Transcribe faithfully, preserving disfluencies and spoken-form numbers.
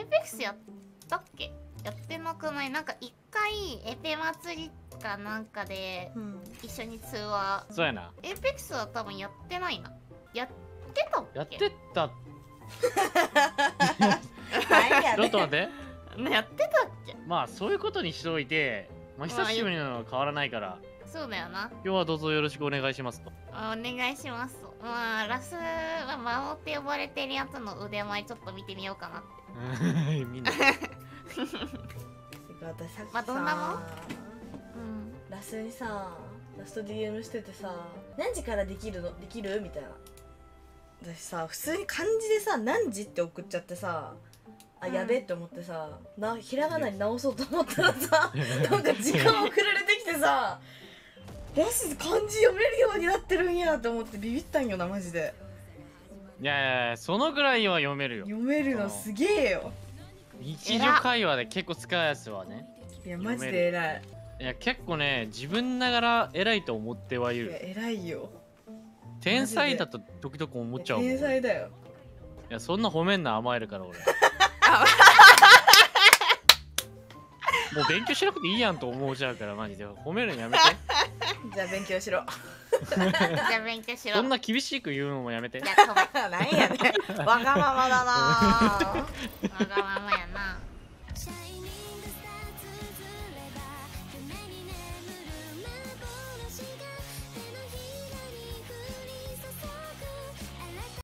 ーペックスやったっけ？やってなくない？なんか一回エペ祭りかなんかで一緒に通話、 そうやな。 エーペックスは多分やってないな。やってたっけ？ やってた。 何やねんちょっと待って。 やってたっけ？ まあそういうことにしておいて、まあ久しぶりなのは変わらないから、 そうだよな。 今日はどうぞよろしくお願いしますと。 あお願いします。まあラスは魔王って呼ばれてるやつの腕前ちょっと見てみようかなって。 みんな。 私さっきさ、 まあどんなもん？うん。 ラスにさ、ラスト ディーエム しててさ、何時からできるのできるみたいな。私さ、普通に漢字でさ、何時って送っちゃってさ、あ、やべえって思ってさ、なひらがなに直そうと思ったらさ、なんか時間送られてきてさ、マジで漢字読めるようになってるんやと思ってビビったんよな、マジで。 いやいやいや、そのぐらいは読めるよ。 読めるのすげえよ。 日常会話で結構使うやつはね。 いや、マジで偉い。 いや、結構ね、自分ながら偉いと思ってはいいや、 る。 偉いよ。 天才だと時々思っちゃうもん。 天才だよ。 いや、そんな褒めんな、甘えるから俺。もう勉強しなくていいやんと思うちゃうから、マジで褒めるのやめて。 じゃあ勉強しろ。 じゃあ勉強しろ。 そんな厳しく言うのもやめて。 じゃあ飛べ。 なんやねん。わがままだなぁ。 わがままやな。